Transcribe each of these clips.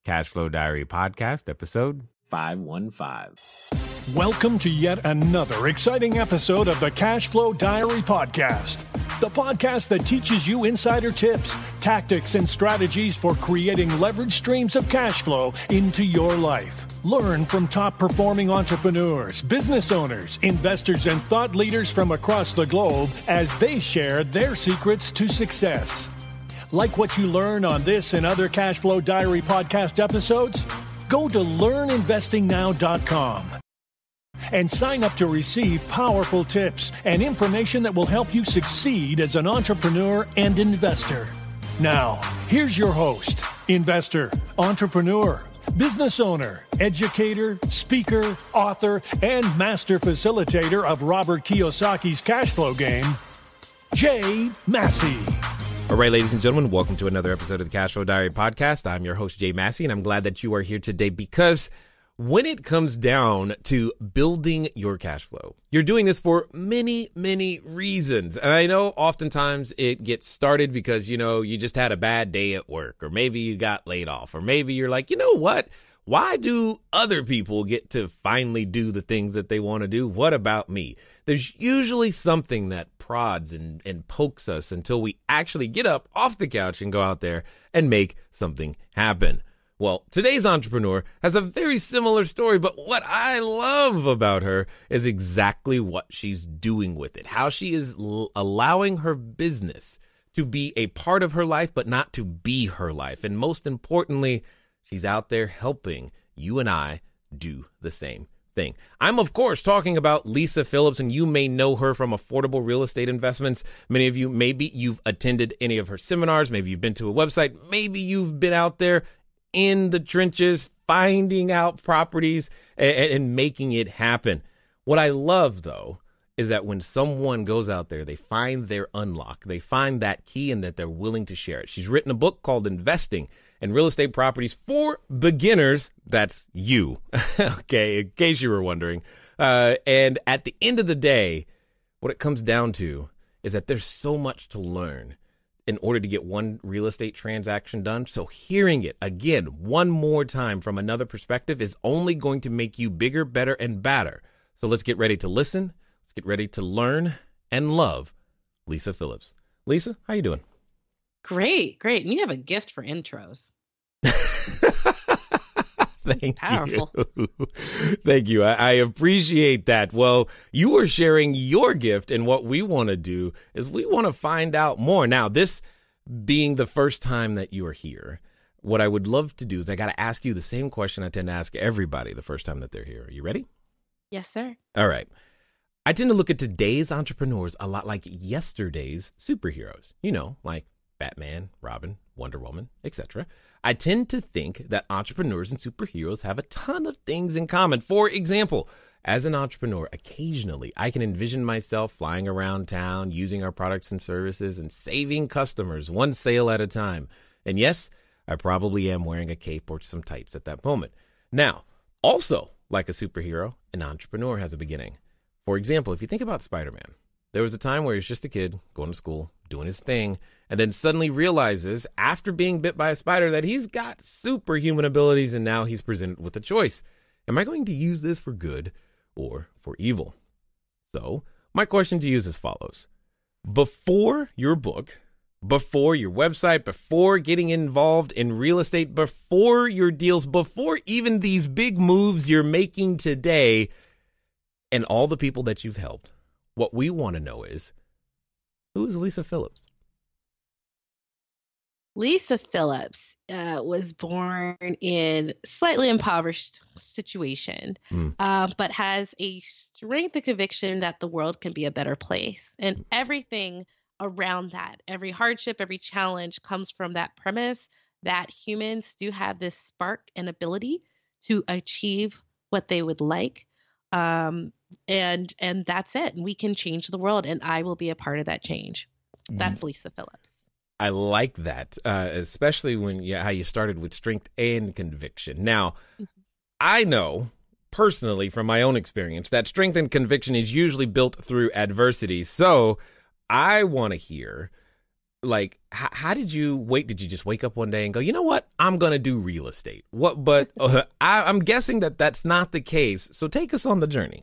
Cash Flow Diary Podcast, episode 515. Welcome to yet another exciting episode of the Cash Flow Diary Podcast, the podcast that teaches you insider tips, tactics, and strategies for creating leverage streams of cash flow into your life. Learn from top-performing entrepreneurs, business owners, investors, and thought leaders from across the globe as they share their secrets to success. Like what you learn on this and other Cash Flow Diary podcast episodes? Go to learninvestingnow.com and sign up to receive powerful tips and information that will help you succeed as an entrepreneur and investor. Now, here's your host, investor, entrepreneur, business owner, educator, speaker, author, and master facilitator of Robert Kiyosaki's cash flow game, Jay Massey. All right, ladies and gentlemen, welcome to another episode of the Cash Flow Diary Podcast. I'm your host, Jay Massey, and I'm glad that you are here today because when it comes down to building your cash flow, you're doing this for many, many reasons. And I know oftentimes it gets started because, you just had a bad day at work, or maybe you got laid off, or maybe you're like, you know what? Why do other people get to finally do the things that they want to do? What about me? There's usually something that prods and pokes us until we actually get up off the couch and go out there and make something happen. Well, today's entrepreneur has a very similar story, but what I love about her is exactly what she's doing with it, how she is allowing her business to be a part of her life, but not to be her life. And most importantly, she's out there helping you and I do the same thing. I'm, of course, talking about Lisa Phillips, and you may know her from Affordable Real Estate Investments. Many of you, maybe you've attended any of her seminars. Maybe you've been to a website. Maybe you've been out there in the trenches, finding out properties and making it happen. What I love, though, is that when someone goes out there, they find their unlock, they find that key, and that they're willing to share it. She's written a book called Investing in Real Estate Properties for Beginners. That's you, okay, in case you were wondering. And at the end of the day, what it comes down to is that there's so much to learn in order to get one real estate transaction done. So hearing it again, one more time from another perspective is only going to make you bigger, better, and badder. So let's get ready to listen. Let's get ready to learn and love Lisa Phillips. Lisa, how you doing? Great. And you have a gift for intros. Thank Powerful. you. Thank you. I appreciate that. Well, you are sharing your gift, and what we want to do is we want to find out more. Now, this being the first time that you are here, what I would love to do is I got to ask you the same question I tend to ask everybody the first time that they're here. Are you ready? Yes, sir. All right. I tend to look at today's entrepreneurs a lot like yesterday's superheroes, like Batman, Robin, Wonder Woman, etc. I tend to think that entrepreneurs and superheroes have a ton of things in common. For example, as an entrepreneur, occasionally I can envision myself flying around town, using our products and services, and saving customers one sale at a time. And yes, I probably am wearing a cape or some tights at that moment. Now, also, like a superhero, an entrepreneur has a beginning. For example, if you think about Spider-Man, there was a time where he was just a kid going to school, doing his thing, and then suddenly realizes after being bit by a spider that he's got superhuman abilities, and now he's presented with a choice. Am I going to use this for good or for evil? So my question to you is as follows. Before your book, before your website, before getting involved in real estate, before your deals, before even these big moves you're making today, and all the people that you've helped, what we want to know is, who is Lisa Phillips? Lisa Phillips was born in slightly impoverished situation, but has a strength and conviction that the world can be a better place. And everything around that, every hardship, every challenge comes from that premise that humans do have this spark and ability to achieve what they would like. And that's it. And we can change the world, and I will be a part of that change. That's Lisa Phillips. I like that, especially when how you started with strength and conviction. Now, I know personally from my own experience that strength and conviction is usually built through adversity. So I want to hear like, how did you wait? Did you just wake up one day and go, you know what? I'm going to do real estate. What? But I'm guessing that that's not the case. So take us on the journey.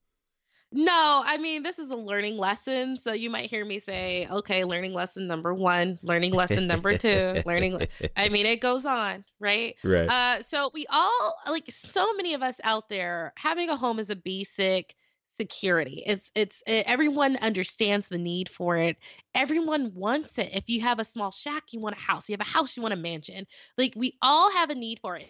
No, I mean, this is a learning lesson. So you might hear me say, okay, learning lesson number 1, learning lesson number 2, I mean, it goes on, right? Right. So we all, like so many of us out there, having a home is a basic security. Everyone understands the need for it. Everyone wants it. If you have a small shack, you want a house. You have a house, you want a mansion. Like we all have a need for it.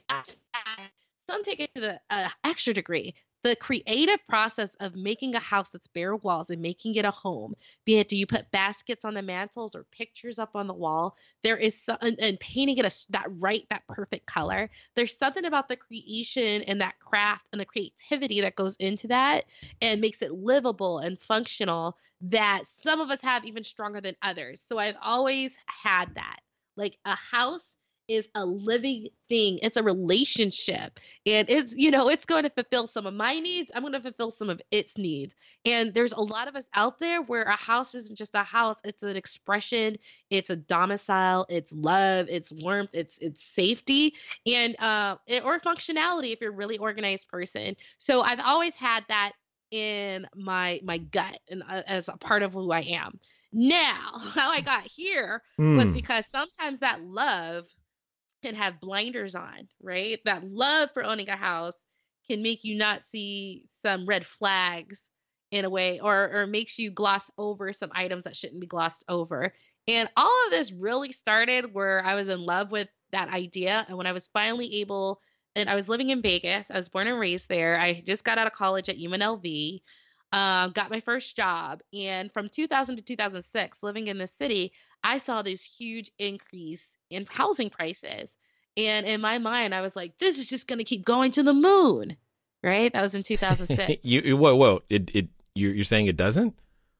Some take it to the extra degree. The creative process of making a house that's bare walls and making it a home, be it do you put baskets on the mantles or pictures up on the wall, there is and painting it that perfect color. There's something about the creation and that craft and the creativity that goes into that and makes it livable and functional that some of us have even stronger than others. So I've always had that. Like a house is a living thing. It's a relationship. And it's going to fulfill some of my needs. I'm going to fulfill some of its needs. And there's a lot of us out there where a house isn't just a house. It's an expression. It's a domicile. It's love. It's warmth. It's safety and or functionality if you're a really organized person. So I've always had that in my gut and as a part of who I am. Now, how I got here was because sometimes that love can have blinders on, right? That love for owning a house can make you not see some red flags in a way, or makes you gloss over some items that shouldn't be glossed over. And all of this really started where I was in love with that idea. And when I was finally able, and I was living in Vegas, I was born and raised there. I just got out of college at UNLV, got my first job. And from 2000 to 2006, living in the city, I saw this huge increase in housing prices. And in my mind, I was like, this is just going to keep going to the moon, right? That was in 2006. Whoa. You're saying it doesn't?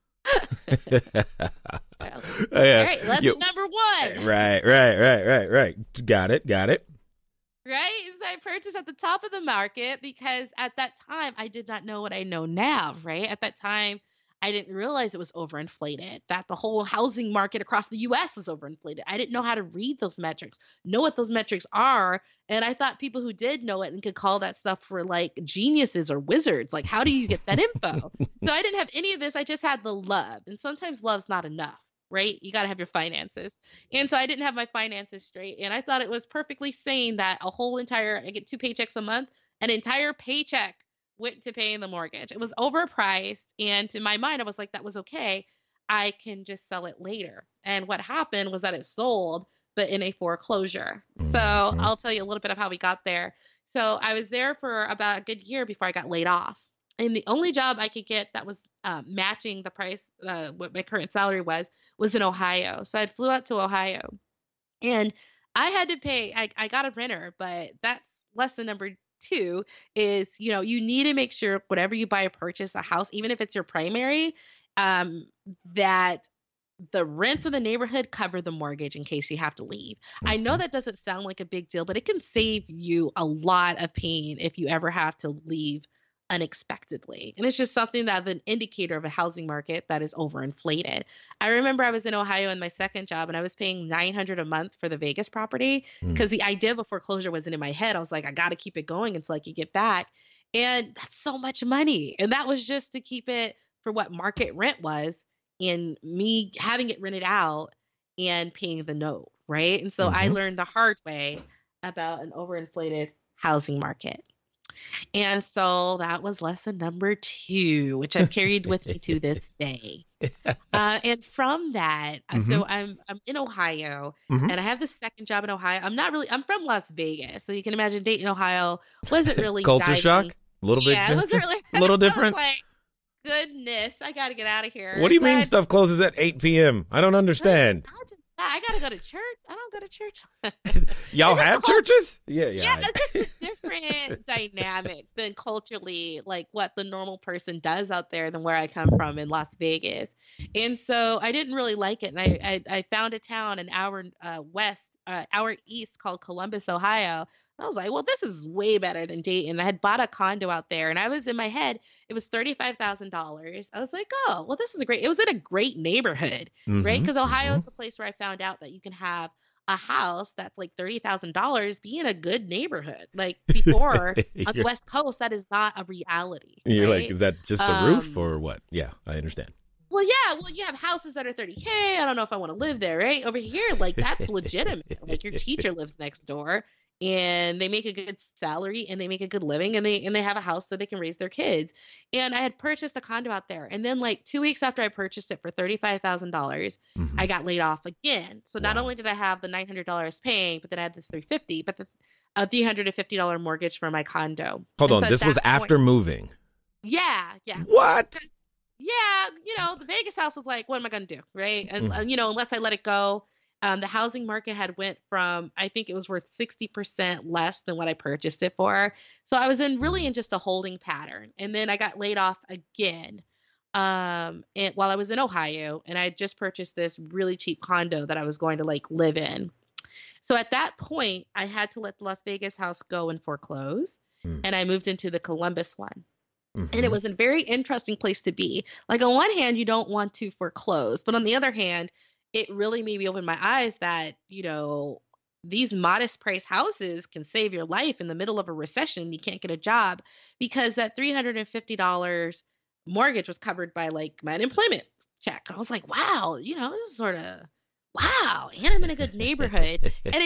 Well, all right, lesson number 1. Right. Got it. Right? So I purchased at the top of the market because at that time, I did not know what I know now, right? At that time, I didn't realize it was overinflated, that the whole housing market across the U.S. was overinflated. I didn't know how to read those metrics, know what those metrics are. And I thought people who did know it and could call that stuff for like geniuses or wizards. Like, how do you get that info? So I didn't have any of this. I just had the love. And sometimes love's not enough, right? You got to have your finances. And so I didn't have my finances straight. And I thought it was perfectly sane that I get 2 paychecks a month, an entire paycheck went to paying the mortgage. It was overpriced. And in my mind, I was like, that was okay. I can just sell it later. And what happened was that it sold, but in a foreclosure. So I'll tell you a little bit of how we got there. So I was there for about a good year before I got laid off. And the only job I could get that was matching the price, what my current salary was in Ohio. So I flew out to Ohio and I had to pay, I got a renter, but that's lesson number 2 is, you need to make sure whatever you buy or purchase a house, even if it's your primary, that the rents of the neighborhood cover the mortgage in case you have to leave. I know that doesn't sound like a big deal, but it can save you a lot of pain if you ever have to leave unexpectedly. And it's just something that's an indicator of a housing market that is overinflated. I remember I was in Ohio in my second job and I was paying $900 a month for the Vegas property because the idea of a foreclosure wasn't in my head. I was like, I got to keep it going until I could get back. And that's so much money. And that was just to keep it for what market rent was and me having it rented out and paying the note, right? And so I learned the hard way about an overinflated housing market. And so that was lesson number 2, which I've carried with me to this day. And from that, so I'm in Ohio and I have the second job in Ohio. I'm from Las Vegas. So you can imagine Dayton, Ohio wasn't really culture shock. A little bit. It wasn't really a little different. Like, goodness, I got to get out of here. What do you mean stuff closes at 8 p.m.? I don't understand. I got to go to church. I don't go to church. Y'all have churches? Yeah. It's just a different dynamic than culturally, like what the normal person does out there than where I come from in Las Vegas. And so I didn't really like it. And I found a town an hour east called Columbus, Ohio. I was like, well, this is way better than Dayton. I had bought a condo out there and I was in my head, it was $35,000. I was like, oh, well, this is it was in a great neighborhood, right? Mm-hmm. Because Ohio Mm-hmm. is the place where I found out that you can have a house that's like $30,000 be in a good neighborhood. Like before on the West Coast, that is not a reality, You're like, right? is that just a roof or what? Yeah, I understand. Well, yeah. Well, you have houses that are 30K. I don't know if I want to live there, right? Over here, like that's legitimate. Like your teacher lives next door and they make a good salary and they make a good living and they have a house so they can raise their kids. And I had purchased a condo out there. And then like 2 weeks after I purchased it for $35,000, Mm-hmm. I got laid off again. So not Wow. only did I have the $900 paying, but then I had this $350, but a $350 mortgage for my condo. Hold And on. so at This was that after point, moving. yeah. What? Yeah, the Vegas house was like, what am I going to do, right? And Mhm. unless I let it go, the housing market had went from, I think it was worth 60% less than what I purchased it for. So I was really in just a holding pattern. And then I got laid off again while I was in Ohio, and I had just purchased this really cheap condo that I was going to like live in. So at that point, I had to let the Las Vegas house go and foreclose, and I moved into the Columbus one. And it Mhm. was a very interesting place to be. Like on one hand, you don't want to foreclose, but on the other hand, it really made me open my eyes that, these modest price houses can save your life in the middle of a recession. You can't get a job because that $350 mortgage was covered by like my unemployment check. I was like, wow, this is sort of wow. And I'm in a good neighborhood. And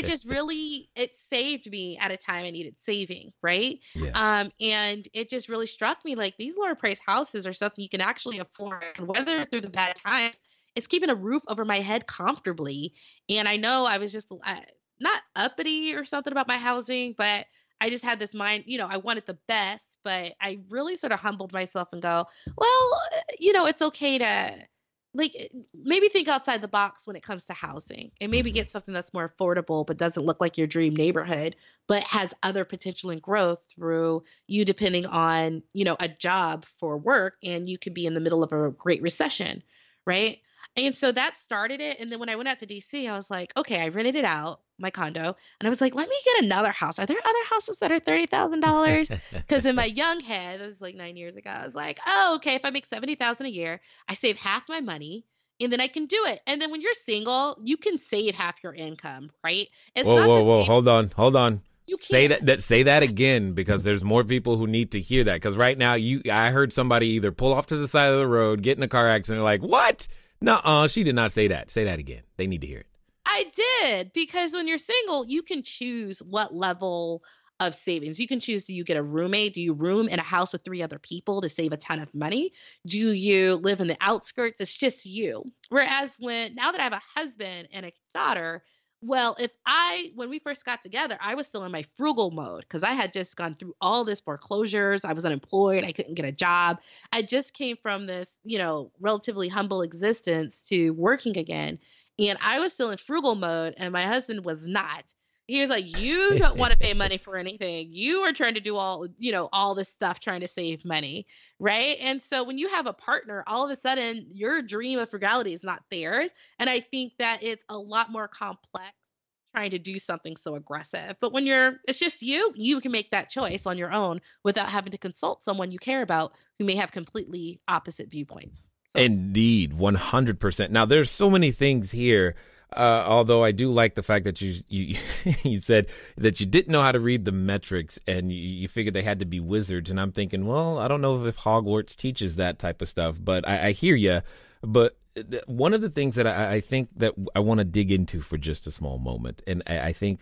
it saved me at a time I needed saving, right? Yeah. And it just really struck me like these lower price houses are something you can actually afford and weather through the bad times. It's keeping a roof over my head comfortably. And I know I was just not uppity or something about my housing, but I just had this mind, I wanted the best, but I really sort of humbled myself and go, well, it's okay to like maybe think outside the box when it comes to housing and maybe get something that's more affordable but doesn't look like your dream neighborhood but has other potential and growth through you depending on a job for work, and you could be in the middle of a great recession, right? And so that started it. And then when I went out to DC, I was like, okay, I rented it out, my condo, and I was like, let me get another house. Are there other houses that are $30,000? Because in my young head, this was like 9 years ago, I was like, oh, okay, if I make $70,000 a year, I save half my money, and then I can do it. And then when you're single, you can save half your income, right? It's Whoa, not whoa, the whoa! same. Hold on. You Say can't. say that again, because there's more people who need to hear that. Because right now, I heard somebody either pull off to the side of the road, get in a car accident, like, what? No, she did not say that. Say that again. They need to hear it. I did, because when you're single, you can choose what level of savings. You can choose, do you get a roommate? Do you room in a house with 3 other people to save a ton of money? Do you live in the outskirts? It's just you. Whereas now that I have a husband and a daughter, well, when we first got together, I was still in my frugal mode because I had just gone through all this foreclosures. I was unemployed. I couldn't get a job. I just came from this, relatively humble existence to working again. And I was still in frugal mode and my husband was not. He was like, you don't want to pay money for anything. You are trying to do all this stuff, trying to save money. Right. And so when you have a partner, all of a sudden your dream of frugality is not theirs. And I think that it's a lot more complex trying to do something so aggressive. But when it's just you can make that choice on your own without having to consult someone you care about who may have completely opposite viewpoints. So. Indeed, 100%. Now, there's so many things here. Although I do like the fact that you you said that you didn't know how to read the metrics and you figured they had to be wizards. And I'm thinking, well, I don't know if Hogwarts teaches that type of stuff, but I hear you. But one of the things that I think that I want to dig into for just a small moment, and I think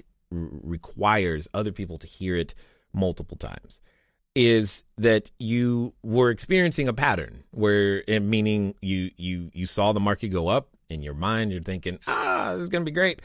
requires other people to hear it multiple times, is that you were experiencing a pattern where, meaning you saw the market go up. In your mind, you're thinking, this is going to be great.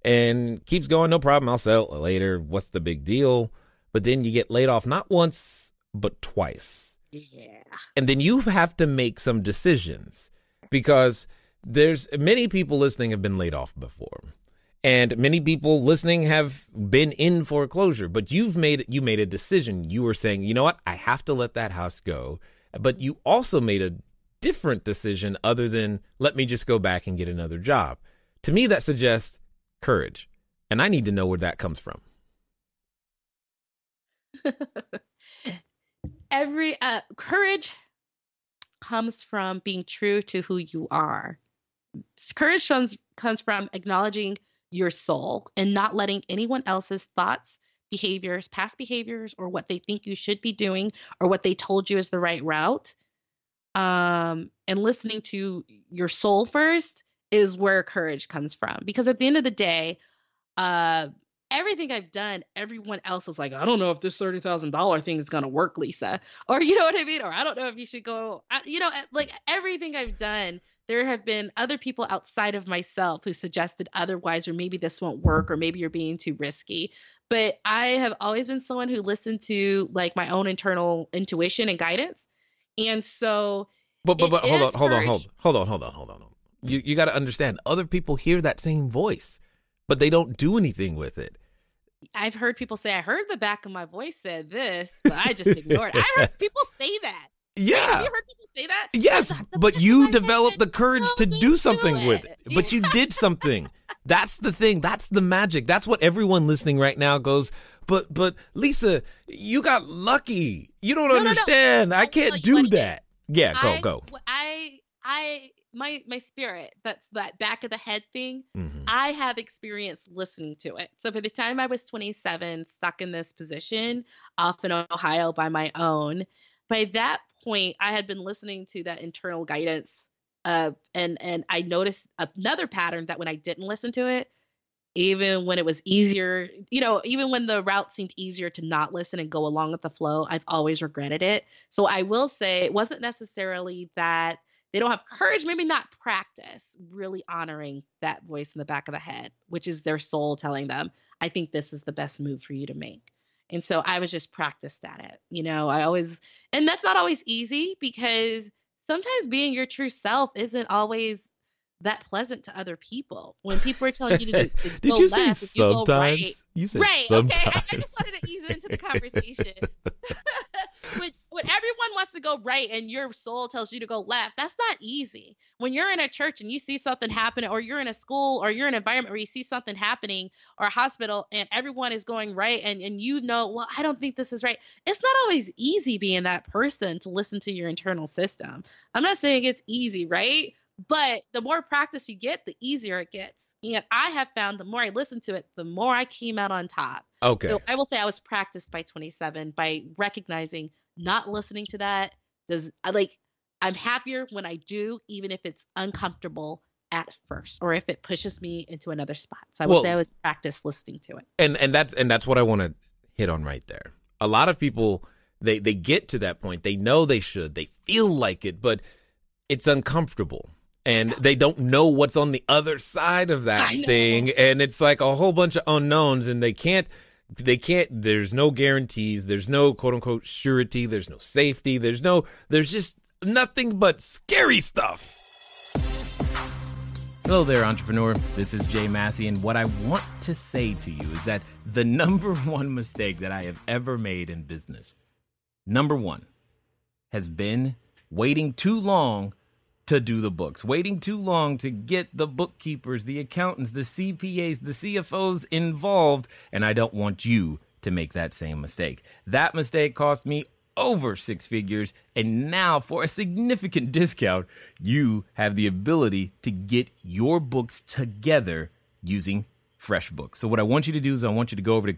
And keeps going, no problem. I'll sell it later. What's the big deal? But then you get laid off not once, but twice. Yeah. And then you have to make some decisions because there's many people listening have been laid off before. And many people listening have been in foreclosure, but you made a decision. You were saying, you know what? I have to let that house go. But you also made a different decision other than let me just go back and get another job. To me, that suggests courage. And I need to know where that comes from. Every courage comes from being true to who you are. Courage comes from acknowledging your soul and not letting anyone else's thoughts, behaviors, past behaviors, or what they think you should be doing or what they told you is the right route. And listening to your soul first is where courage comes from. Because at the end of the day, everything I've done, everyone else is like, I don't know if this $30,000 thing is going to work, Lisa. Or you know what I mean? Or I don't know if you should go, like everything I've done, there have been other people outside of myself who suggested otherwise, or maybe this won't work, or maybe you're being too risky. But I have always been someone who listened to like my own internal intuition and guidance. And so, but hold on. You got to understand, other people hear that same voice, but they don't do anything with it. I've heard people say, I heard the back of my voice said this, but I just ignored it. I heard people say that. Yeah. Have you heard people say that? Yes, but you developed the courage to do something with it. But you did something. That's the thing. That's the magic. That's what everyone listening right now goes, but Lisa, you got lucky. You don't understand. No. I can't do that. Yeah, go. My spirit, that's that back of the head thing, Mm-hmm. I have experience listening to it. So by the time I was 27, stuck in this position off in Ohio by my own, by that point, I had been listening to that internal guidance. And I noticed another pattern that when I didn't listen to it, even when it was easier, even when the route seemed easier to not listen and go along with the flow, I've always regretted it. So I will say it wasn't necessarily that they don't have courage, maybe not practice really honoring that voice in the back of the head, which is their soul telling them, I think this is the best move for you to make. And so I was just practiced at it. And that's not always easy because sometimes being your true self isn't always that pleasant to other people. When people are telling you to Did go you left, say if you go sometimes? right. You said right, sometimes. okay. I just wanted to ease into the conversation. When everyone wants to go right and your soul tells you to go left, that's not easy. When you're in a church and you see something happen, or you're in a school, or you're in an environment where you see something happening, or a hospital, and everyone is going right, and well, I don't think this is right. It's not always easy being that person to listen to your internal system. I'm not saying it's easy, right? But the more practice you get, the easier it gets. And I have found the more I listened to it, the more I came out on top. Okay. So I will say I was practiced by 27 by recognizing not listening to that. I'm happier when I do, even if it's uncomfortable at first, or if it pushes me into another spot. So I would say I was practiced listening to it. And that's what I want to hit on right there. A lot of people, they get to that point. They know they should. They feel like it, but it's uncomfortable. And they don't know what's on the other side of that thing. And it's like a whole bunch of unknowns, and they can't, there's no guarantees. There's no quote unquote surety. There's no safety. There's just nothing but scary stuff. Hello there, entrepreneur. This is Jay Massey, and what I want to say to you is that the number one mistake that I have ever made in business, number one, has been waiting too long to do the books, waiting too long to get the bookkeepers, the accountants, the CPAs, the CFOs involved, and I don't want you to make that same mistake. That mistake cost me over 6 figures, and now for a significant discount, you have the ability to get your books together using FreshBooks. So what I want you to do is I want you to go over to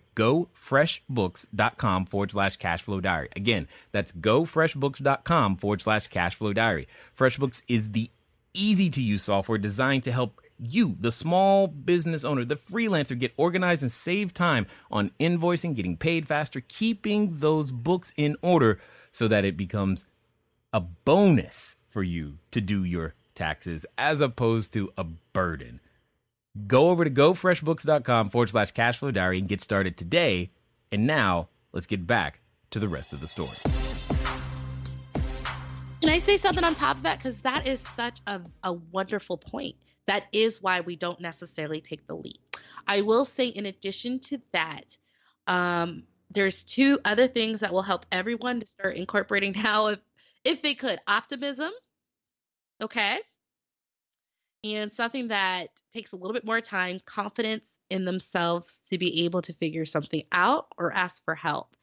gofreshbooks.com/cashflow diary. Again, that's gofreshbooks.com/cashflow diary. FreshBooks is the easy to use software designed to help you, the small business owner, the freelancer, get organized and save time on invoicing, getting paid faster, keeping those books in order so that it becomes a bonus for you to do your taxes as opposed to a burden. Go over to gofreshbooks.com/cashflow diary and get started today. And now let's get back to the rest of the story. Can I say something on top of that? Because that is such a wonderful point. That is why we don't necessarily take the leap. I will say, in addition to that, there's 2 other things that will help everyone to start incorporating now, if they could. Optimism, okay? And something that takes a little bit more time, confidence in themselves to be able to figure something out or ask for help.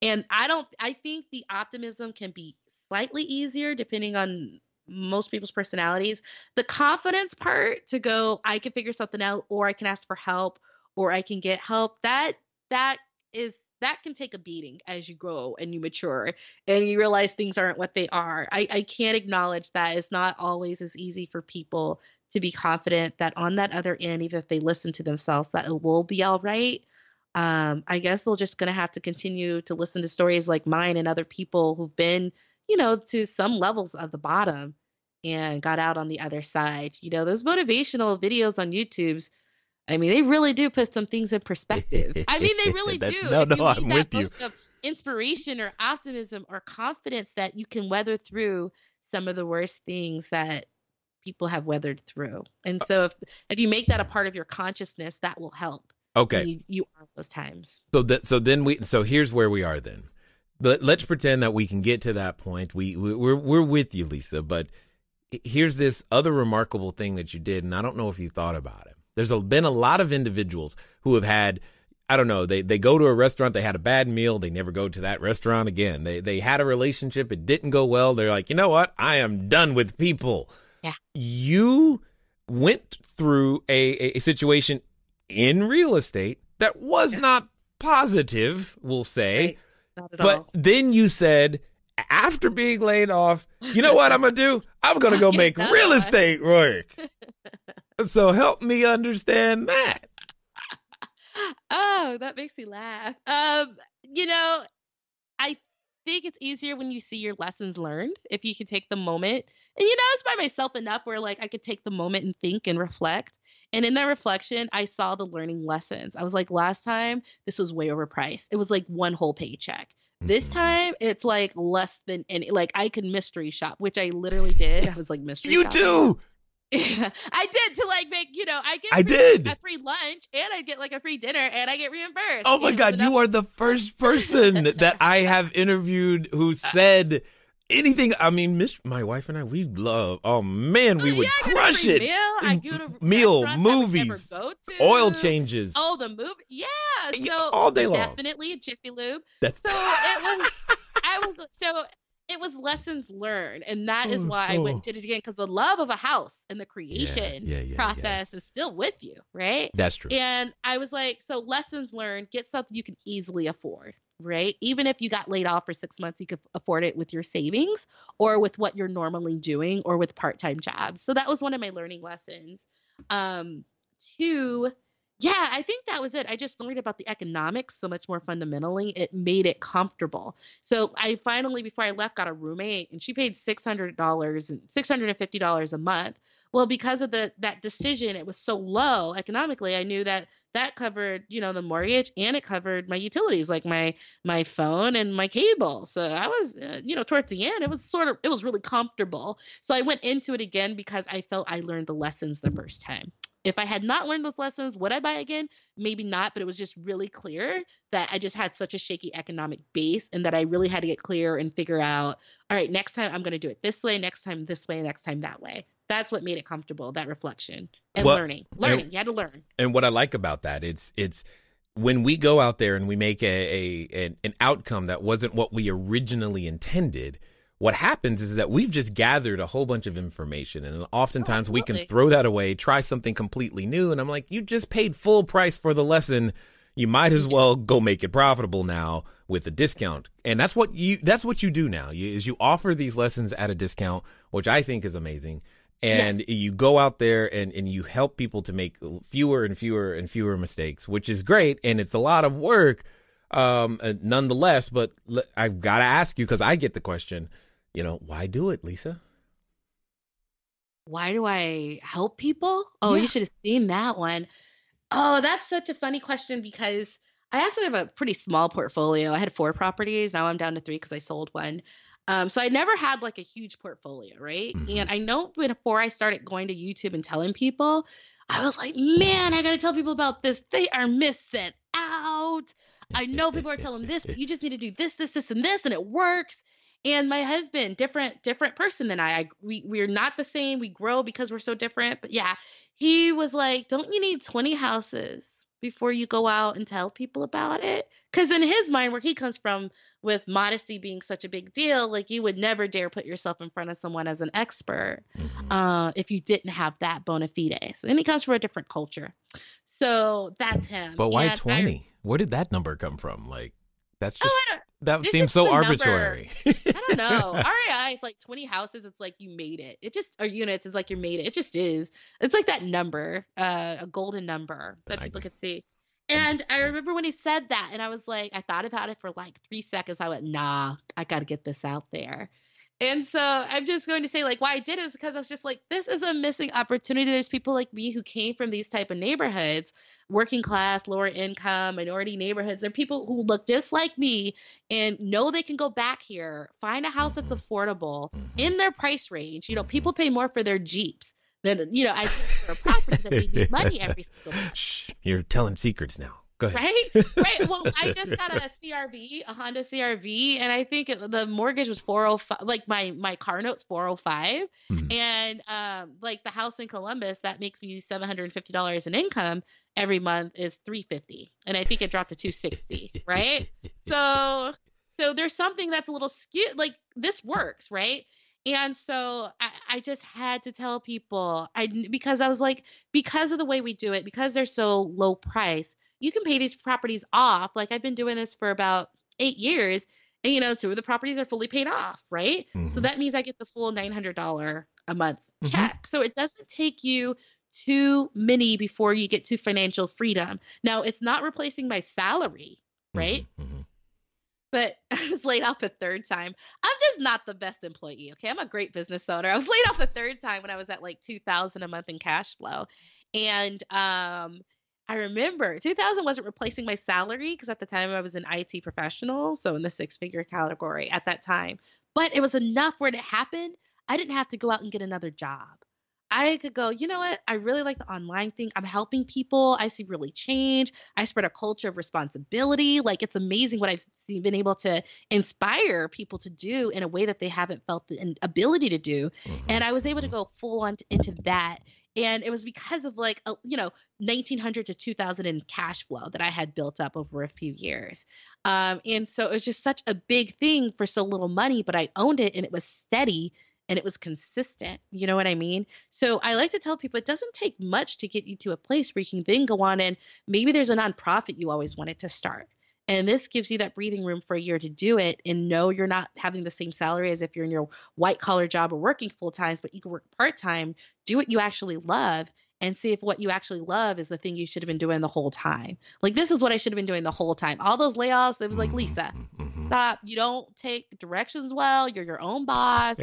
And I think the optimism can be slightly easier depending on most people's personalities. The confidence part to go, I can figure something out, or I can ask for help, or I can get help. That can take a beating as you grow and you mature and you realize things aren't what they are. I can't acknowledge that it's not always as easy for people to be confident that on that other end, even if they listen to themselves, that it will be all right. I guess they're just going to have to continue to listen to stories like mine and other people who've been, to some levels of the bottom and got out on the other side. Those motivational videos on YouTube's, I mean, they really do put some things in perspective. I mean, they really do. No, I'm with you. Of inspiration or optimism or confidence that you can weather through some of the worst things that people have weathered through. And so if you make that a part of your consciousness, that will help. Okay. You are those times. So here's where we are then. Let's pretend that we can get to that point. We're with you, Lisa, but here's this other remarkable thing that you did, and I don't know if you thought about it. There's been a lot of individuals who have had, I don't know, they go to a restaurant, they had a bad meal, they never go to that restaurant again. They had a relationship, it didn't go well. They're like, you know what? I am done with people. Yeah. You went through a situation in real estate that was not positive, we'll say. Right. Not at but all. then you said, after being laid off, you know what I'm going to do? I'm going to go make real estate work. So help me understand that. Oh, that makes me laugh. I think it's easier when you see your lessons learned, if you can take the moment. And, it's by myself enough where like I could take the moment and think and reflect. And in that reflection, I saw the learning lessons. I was like, last time, this was way overpriced. It was like one whole paycheck. This time, it's like less than any. Like I could mystery shop, which I literally did. I was like mystery You shopping. do. I did to like make, I did. a free lunch and I get like a free dinner and I get reimbursed. Oh my God, you are the first person that I have interviewed who said anything. I mean, my wife and I, we love, oh man, we would crush it. Meal, movies, oil changes. Oh, the movie. Yeah. So all day long. Definitely a Jiffy Lube. It was lessons learned. And that is why I went and did it again. Because the love of a house and the creation process is still with you, right? That's true. And I was like, so lessons learned, get something you can easily afford, right? Even if you got laid off for 6 months, you could afford it with your savings or with what you're normally doing or with part-time jobs. So that was one of my learning lessons. Two, yeah, I think that was it. I just learned about the economics so much more fundamentally. It made it comfortable. So I finally, before I left, got a roommate and she paid $600 and $650 a month. Well, because of that decision, it was so low economically. I knew that covered, the mortgage and it covered my utilities, like my phone and my cable. So I was, towards the end, it was really comfortable. So I went into it again because I felt I learned the lessons the first time. If I had not learned those lessons, would I buy again? Maybe not, but it was just really clear that I just had such a shaky economic base and that I really had to get clear and figure out, all right, next time I'm going to do it this way, next time this way, next time that way. That's what made it comfortable, that reflection and learning. You had to learn. And what I like about that, it's when we go out there and we make an outcome that wasn't what we originally intended, what happens is that we've just gathered a whole bunch of information, and oftentimes we can throw that away, try something completely new. And I'm like, you just paid full price for the lesson. You might as well go make it profitable now with a discount. And that's what you do now. You offer these lessons at a discount, which I think is amazing. And you go out there and you help people to make fewer and fewer and fewer mistakes, which is great. And it's a lot of work, nonetheless. But I've got to ask you, because I get the question, why do it, Lisa? Why do I help people? Oh, you should have seen that one. Oh, that's such a funny question because I actually have a pretty small portfolio. I had 4 properties. Now I'm down to 3 because I sold one. So I never had like a huge portfolio, right? Mm-hmm. And I know before I started going to YouTube and telling people, I was like, man, I got to tell people about this. They are missing out. I know people are telling this, but you just need to do this, this, this, and this, and it works. And my husband, different person than we're not the same. We grow because we're so different. But yeah, he was like, don't you need 20 houses before you go out and tell people about it. Because in his mind, where he comes from, with modesty being such a big deal, like you would never dare put yourself in front of someone as an expert if you didn't have that bona fides. And he comes from a different culture. So that's him. But why And 20? Where did that number come from? Like, that's just, that it's seems just so the number. arbitrary. I don't know. REI is like 20 houses. It's like you made it. It just, or units is like you made it. It just is. It's like that number, a golden number that people could see. And I remember when he said that, and I was like, I thought about it for like 3 seconds. I went, nah, I got to get this out there. And so I'm just going to say, like, why I did it is because I was just like, this is a missing opportunity. There's people like me who came from these type of neighborhoods, working class, lower income, minority neighborhoods. They're people who look just like me and know they can go back here, find a house that's affordable in their price range. You know, people pay more for their Jeeps than, you know, I think for a property that they need money every single month. Shh, you're telling secrets now. Go ahead. Right. Well, I just got a CRV, a Honda CRV, and I think the mortgage was 405. Like my car note's 405, and like the house in Columbus that makes me $750 in income every month is $350, and I think it dropped to $260. Right. So there's something that's a little skewed. Like this works, right? And so I just had to tell people, because I was like, because of the way we do it, because they're so low price, you can pay these properties off. Like I've been doing this for about 8 years, and you know, 2 of the properties are fully paid off, right? So that means I get the full $900 a month check. So it doesn't take you too many before you get to financial freedom. Now, it's not replacing my salary, right? But I was laid off the 3rd time. I'm just not the best employee, okay? I'm a great business owner. I was laid off the 3rd time when I was at like $2,000 a month in cash flow. And I remember 2,000 wasn't replacing my salary because at the time I was an IT professional, so in the 6-figure category at that time. But it was enough where it happened. I didn't have to go out and get another job. I could go, you know what? I really like the online thing. I'm helping people. I see really change. I spread a culture of responsibility. Like it's amazing what I've been able to inspire people to do in a way that they haven't felt the ability to do. And I was able to go full on into that. And it was because of like, you know, 1,900 to 2,000 in cash flow that I had built up over a few years. And so it was just such a big thing for so little money, but I owned it and it was steady. And it was consistent. You know what I mean? So I like to tell people it doesn't take much to get you to a place where you can then go on and maybe there's a nonprofit you always wanted to start. And this gives you that breathing room for a year to do it and know you're not having the same salary as if you're in your white collar job or working full time, but you can work part time, do what you actually love and see if what you actually love is the thing you should have been doing the whole time. Like this is what I should have been doing the whole time. All those layoffs, it was like, Lisa, stop. You don't take directions well. You're your own boss.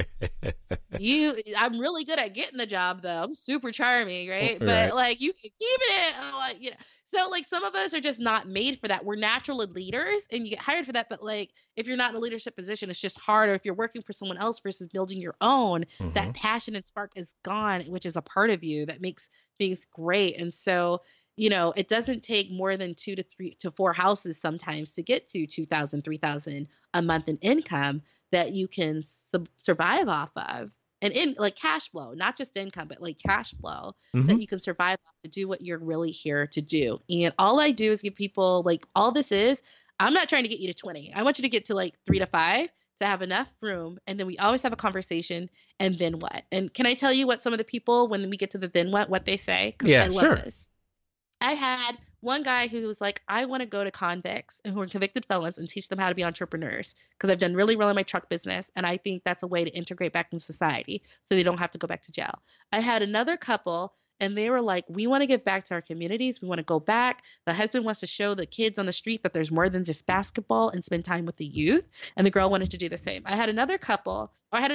I'm really good at getting the job though. I'm super charming, right? But like you keeping it, you know. So like some of us are just not made for that. We're natural leaders and you get hired for that. But like if you're not in a leadership position, it's just harder. If you're working for someone else versus building your own, that passion and spark is gone, which is a part of you that makes things great. And so, you know, it doesn't take more than 2 to 3 to 4 houses sometimes to get to 2,000, 3,000 a month in income that you can survive off of. And in like cash flow, not just income, but like cash flow that you can survive off to do what you're really here to do. And all I do is give people like all this is, I'm not trying to get you to 20. I want you to get to like 3 to 5 to have enough room. And then we always have a conversation and then what? And can I tell you what some of the people, when we get to the then what they say? Yeah, I love sure. this. I had one guy who was like, I want to go to convicts and who are convicted felons and teach them how to be entrepreneurs because I've done really well in my truck business. And I think that's a way to integrate back in society so they don't have to go back to jail. I had another couple and they were like, we want to give back to our communities. We want to go back. The husband wants to show the kids on the street that there's more than just basketball and spend time with the youth. And the girl wanted to do the same. I had a couple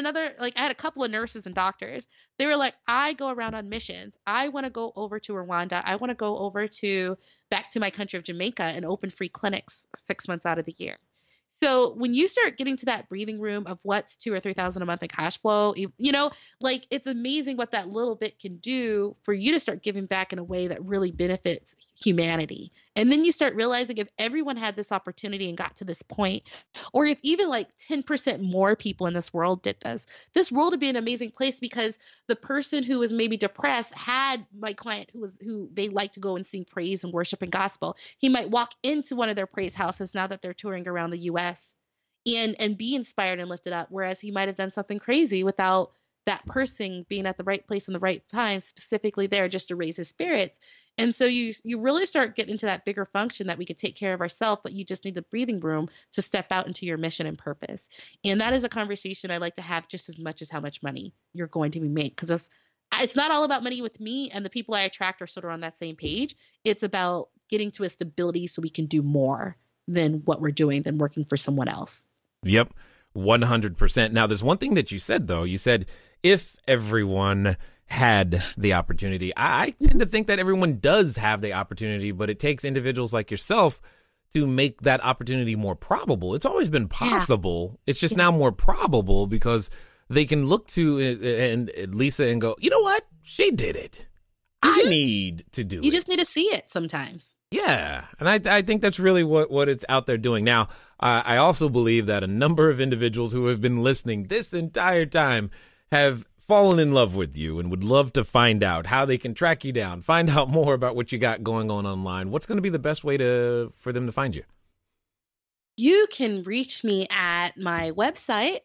of nurses and doctors. They were like, I go around on missions. I want to go over to Rwanda. I want to go over back to my country of Jamaica and open free clinics 6 months out of the year. So when you start getting to that breathing room of what's 2 or 3,000 a month in cash flow, like it's amazing what that little bit can do for you to start giving back in a way that really benefits humanity. And then you start realizing if everyone had this opportunity and got to this point, or if even like 10% more people in this world did this world would be an amazing place, because the person who was maybe depressed had my client who they like to go and sing praise and worship and gospel. He might walk into one of their praise houses now that they're touring around the US and be inspired and lifted up, whereas he might have done something crazy without that person being at the right place in the right time, specifically there just to raise his spirits. And so you really start getting into that bigger function that we could take care of ourselves, but you just need the breathing room to step out into your mission and purpose. And that is a conversation I like to have just as much as how much money you're going to be made, because it's not all about money with me, and the people I attract are sort of on that same page. It's about getting to a stability so we can do more than what we're doing than working for someone else. Yep, 100%. Now, there's one thing that you said, though. You said if everyone had the opportunity. I tend to think that everyone does have the opportunity, but it takes individuals like yourself to make that opportunity more probable. It's always been possible. It's just now more probable because they can look to and Lisa and go, you know what? She did it. I need to do it. You just need to see it sometimes. Yeah. And I think that's really what it's out there doing. Now, I also believe that a number of individuals who have been listening this entire time have fallen in love with you and would love to find out how they can track you down, find out more about what you got going on online. What's going to be the best way for them to find you? You can reach me at my website,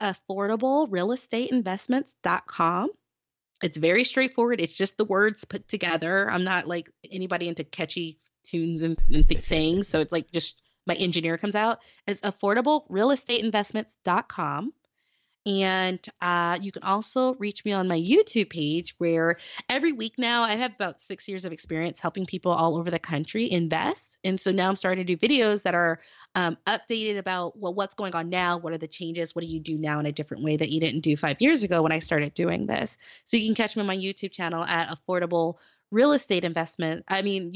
affordablerealestateinvestments.com. It's very straightforward. It's just the words put together. I'm not like anybody into catchy tunes and sayings. So it's like just my engineer comes out. It's affordablerealestateinvestments.com. And you can also reach me on my YouTube page, where every week now I have about 6 years of experience helping people all over the country invest. And so now I'm starting to do videos that are updated about, well, what's going on now? What are the changes? What do you do now in a different way that you didn't do 5 years ago when I started doing this? So you can catch me on my YouTube channel at Affordable Real Estate Investment. I mean,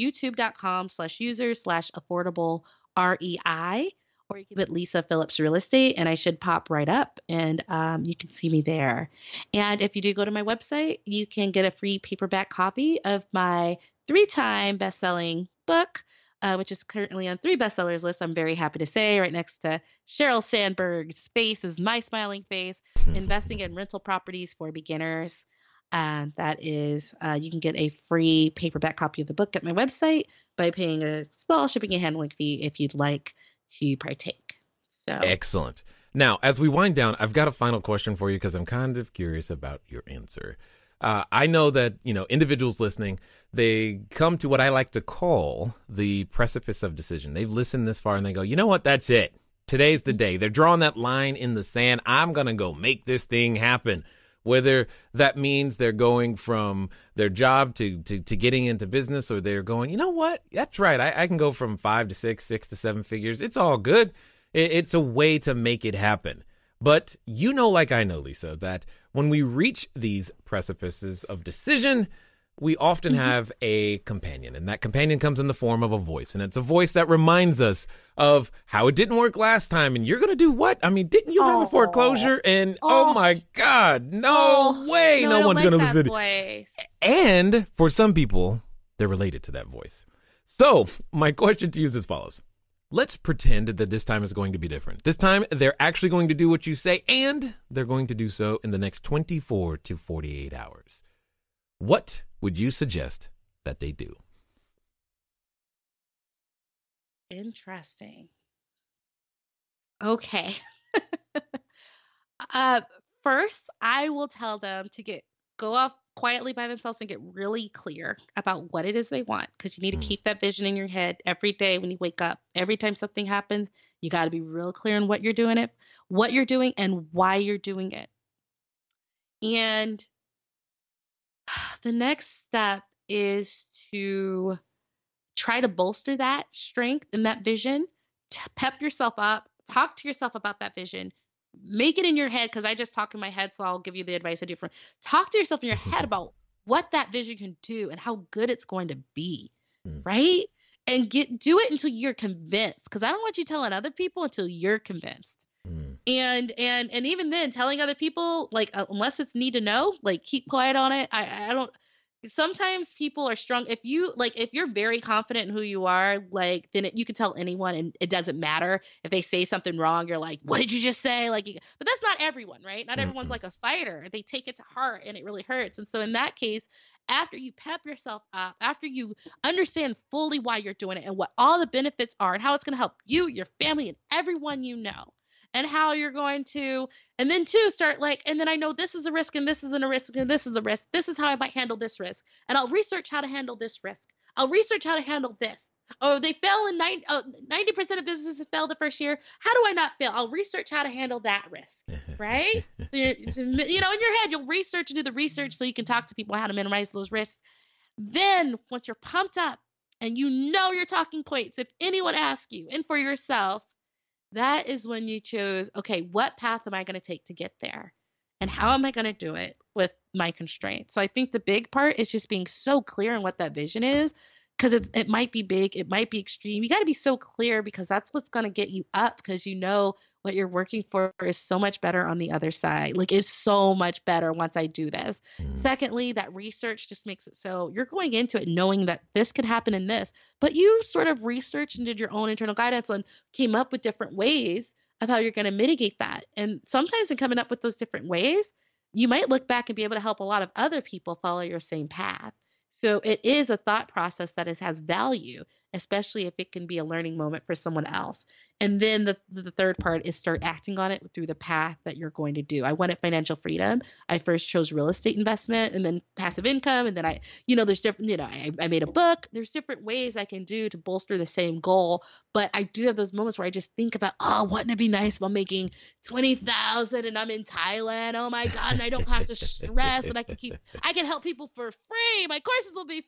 youtube.com/user/affordable REI. Or you can put Lisa Phillips Real Estate and I should pop right up, and you can see me there. And if you do go to my website, you can get a free paperback copy of my 3-time best-selling book, which is currently on 3 bestsellers list. I'm very happy to say, right next to Sheryl Sandberg's face is my smiling face, Investing in Rental Properties for Beginners. That is, you can get a free paperback copy of the book at my website by paying a small shipping and handling fee if you'd like to partake. So excellent. Now, as we wind down, I've got a final question for you because I'm kind of curious about your answer. I know that, individuals listening, they come to what I like to call the precipice of decision. They've listened this far and they go, you know what? That's it. Today's the day. They're drawing that line in the sand. I'm going to go make this thing happen. Whether that means they're going from their job to getting into business, or they're going, you know what? That's right. I can go from 5 to 6 to 7 figures. It's all good. It's a way to make it happen. But like I know, Lisa, that when we reach these precipices of decision, we often have a companion, and that companion comes in the form of a voice. And it's a voice that reminds us of how it didn't work last time. And you're going to do what? I mean, didn't you have a foreclosure? And oh my God, no way. No one's going to listen. Voice. And for some people, they're related to that voice. So my question to you is as follows. Let's pretend that this time is going to be different. This time, they're actually going to do what you say, and they're going to do so in the next 24 to 48 hours. What would you suggest that they do? Interesting. Okay. First, I will tell them to go off quietly by themselves and get really clear about what it is they want, because you need to keep that vision in your head every day when you wake up. Every time something happens, you got to be real clear on what you're doing and why you're doing it. And the next step is to try to bolster that strength and that vision, pep yourself up, talk to yourself about that vision, make it in your head, because I just talk in my head, so I'll give you the advice I do for. Talk to yourself in your head about what that vision can do and how good it's going to be, right? and do it until you're convinced. Because I don't want you telling other people until you're convinced. And even then, telling other people, like, unless it's need to know, like, keep quiet on it. I don't. Sometimes people are strong. If you're very confident in who you are, like, then you can tell anyone, and it doesn't matter if they say something wrong. You're like, what did you just say? Like, but that's not everyone, right? Not everyone's like a fighter. They take it to heart, and it really hurts. And so in that case, after you pep yourself up, after you understand fully why you're doing it and what all the benefits are and how it's going to help you, your family, and everyone you know, and how you're going to, and then start like, and then I know this is a risk and this isn't a risk and this is a risk. This is how I might handle this risk. And I'll research how to handle this risk. I'll research how to handle this. Oh, they fail in 90% of businesses fail the first year. How do I not fail? I'll research how to handle that risk, right? So, in your head, you'll research and do the research so you can talk to people how to minimize those risks. Then once you're pumped up and you know your talking points, if anyone asks you and for yourself, that is when you choose, okay, what path am I going to take to get there? And how am I going to do it with my constraints? So I think the big part is just being so clear on what that vision is, because it might be big, it might be extreme. You got to be so clear, because that's what's going to get you up, because you know what you're working for is so much better on the other side. Like, it's so much better once I do this. Secondly, that research just makes it so you're going into it knowing that this could happen in this, but you sort of researched and did your own internal guidance and came up with different ways of how you're going to mitigate that. And sometimes in coming up with those different ways, you might look back and be able to help a lot of other people follow your same path. So it is a thought process that has value, especially if it can be a learning moment for someone else. And then the third part is start acting on it through the path that you're going to do. I wanted financial freedom. I first chose real estate investment and then passive income. And then there's different, I made a book. There's different ways I can do to bolster the same goal. But I do have those moments where I just think about, wouldn't it be nice if I'm making 20,000 and I'm in Thailand? Oh my God. And I don't have to stress, and I can help people for free. My courses will be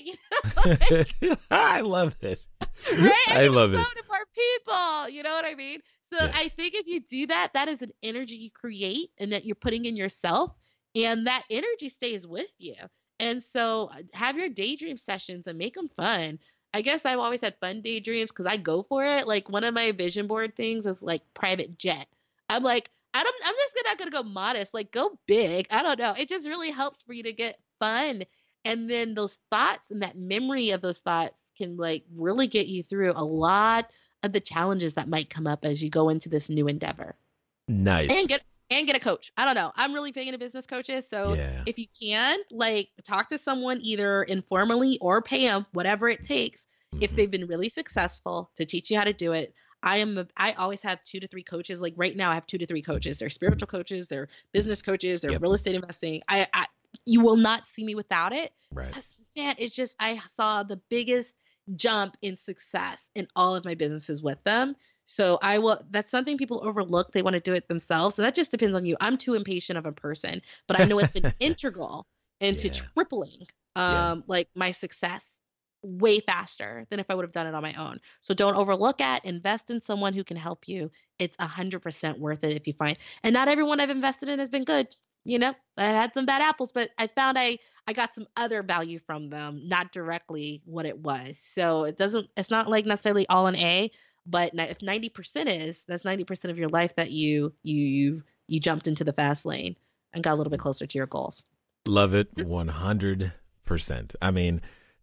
free. I love it. Right? I love it. To more people, you know what I mean? So Yes. I think if you do that, that is an energy you create and that you're putting in yourself, and that energy stays with you. And so have your daydream sessions and make them fun. I guess I've always had fun daydreams because I go for it. Like, one of my vision board things is like private jet. I'm like, I'm just not going to go modest, like go big. I don't know. It just really helps for you to get fun. And then those thoughts and that memory of those thoughts can like really get you through a lot of the challenges that might come up as you go into this new endeavor. Nice. And get a coach. I don't know. I'm really big into business coaches. So if you can, like, talk to someone either informally or pay them, whatever it takes, if they've been really successful, to teach you how to do it. I always have 2 to 3 coaches. Like right now I have 2 to 3 coaches. They're spiritual coaches, they're business coaches, they're real estate investing. You will not see me without it. Right. Man, it's just, I saw the biggest jump in success in all of my businesses with them. So that's something people overlook. They want to do it themselves. So that just depends on you. I'm too impatient of a person, but I know it's been integral into tripling like my success way faster than if I would have done it on my own. So don't overlook invest in someone who can help you. It's 100% worth it if you find, and not everyone I've invested in has been good. I had some bad apples, but I found I got some other value from them, not directly what it was. So it's not like necessarily all an A, but if 90% is, that's 90% of your life that you jumped into the fast lane and got a little bit closer to your goals. Love it. 100%. I mean,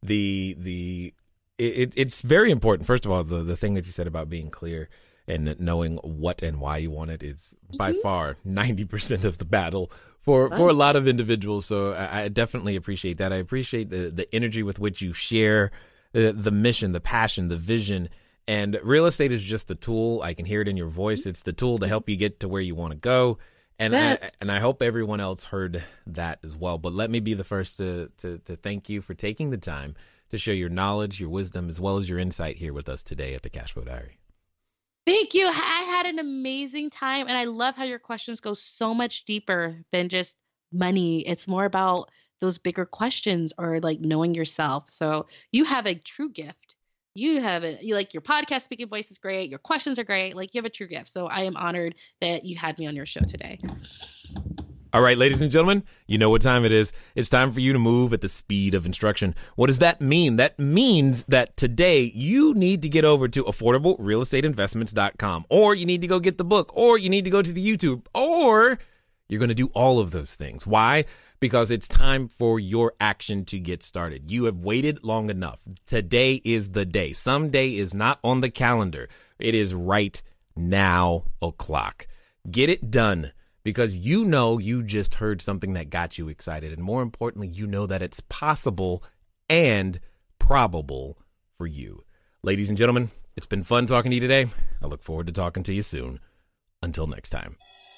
it's very important. First of all, the thing that you said about being clear and knowing what and why you want it is by far 90% of the battle for a lot of individuals. So I definitely appreciate that. I appreciate the energy with which you share the mission, the passion, the vision. And real estate is just a tool. I can hear it in your voice. It's the tool to help you get to where you want to go. And I hope everyone else heard that as well. But let me be the first to thank you for taking the time to share your knowledge, your wisdom, as well as your insight here with us today at the Cashflow Diary. Thank you. I had an amazing time, and I love how your questions go so much deeper than just money. It's more about those bigger questions or like knowing yourself. So you have a true gift. You like your podcast speaking voice is great. Your questions are great. Like, you have a true gift. So I am honored that you had me on your show today. All right, ladies and gentlemen, you know what time it is. It's time for you to move at the speed of instruction. What does that mean? That means that today you need to get over to affordablerealestateinvestments.com, or you need to go get the book, or you need to go to the YouTube, or you're going to do all of those things. Why? Because it's time for your action to get started. You have waited long enough. Today is the day. Someday is not on the calendar. It is right now o'clock. Get it done. Because you know you just heard something that got you excited. And more importantly, you know that it's possible and probable for you. Ladies and gentlemen, it's been fun talking to you today. I look forward to talking to you soon. Until next time.